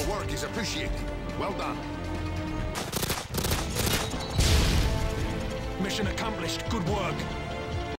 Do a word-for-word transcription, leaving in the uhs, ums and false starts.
Your work is appreciated. Well done. Mission accomplished. Good work.